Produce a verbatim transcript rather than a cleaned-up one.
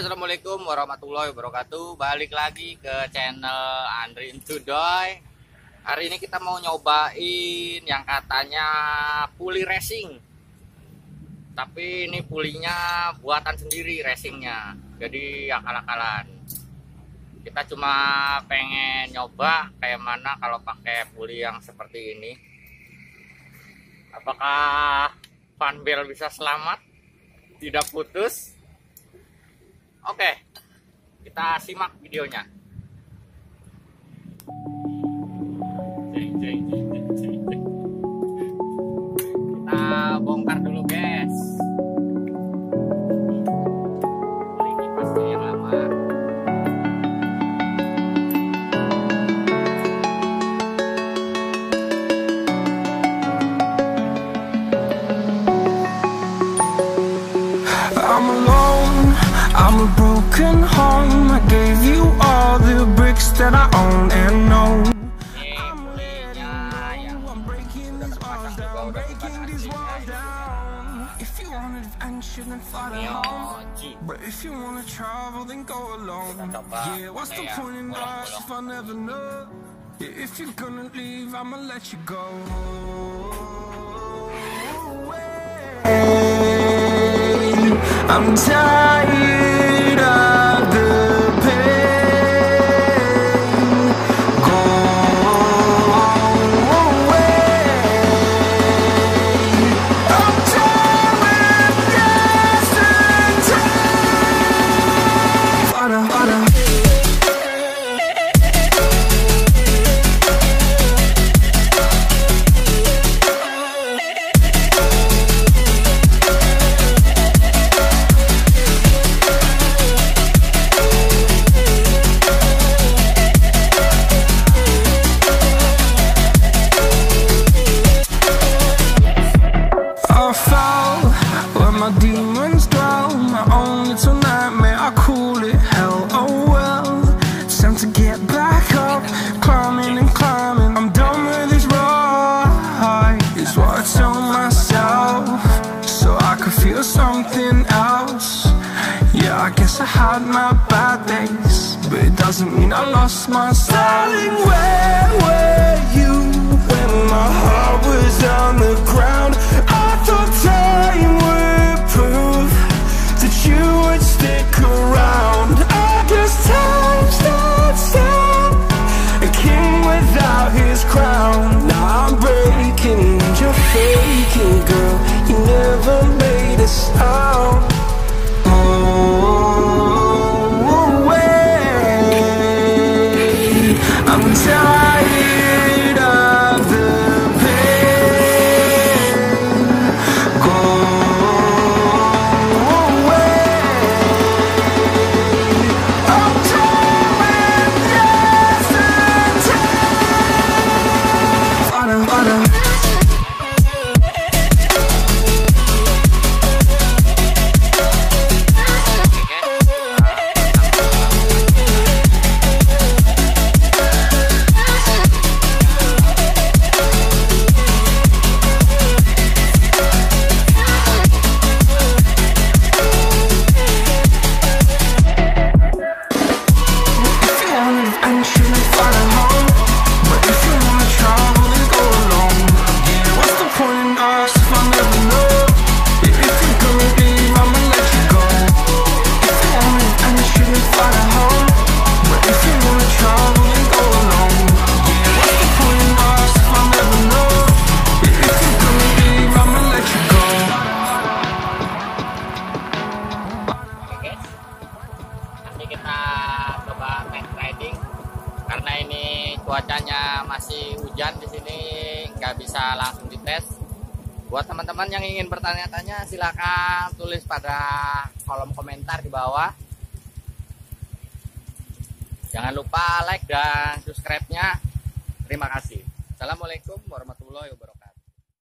Assalamualaikum warahmatullahi wabarakatuh. Balik lagi ke channel Andri Intudoy. Hari ini kita mau nyobain yang katanya puli racing, tapi ini pulinya buatan sendiri racingnya, jadi akal-akalan. Kita cuma pengen nyoba kayak mana kalau pakai puli yang seperti ini. Apakah fanbel bisa selamat, tidak putus? Oke, kita simak videonya. Kita bongkar dulu, guys. Ini kipasnya yang lama. I'm alone, I'm a broken home. I gave you all the bricks that I own and know. Ini pulinya yang sudah terpasang juga, udah bukan aslinya. If you want adventure, then fly to home. Mioji. But if you wanna travel, then go alone. Yeah, what's the point in us if I never know? Yeah, if you're gonna leave, I'ma let you go. I'm tired of the pain. Go away. I'm done with yesterday. Fada, fada. My demons dwell, my own little nightmare, I call it hell, oh well. It's time to get back up, climbing and climbing. I'm done with this ride, is what I tell myself, so I could feel something else. Yeah, I guess I had my bad days, but it doesn't mean I lost my styling. Where were you when my heart was on the ground? I thought time would prove that you would stick around. I guess time stands still, a king without his crown. Now I'm breaking and you're faking, girl. You never made a sound. Oh, wait, I'm tired of the karena ini cuacanya masih hujan di sini, nggak bisa langsung dites. Buat teman-teman yang ingin bertanya-tanya, silakan tulis pada kolom komentar di bawah. Jangan lupa like dan subscribe-nya. Terima kasih. Assalamualaikum warahmatullahi wabarakatuh.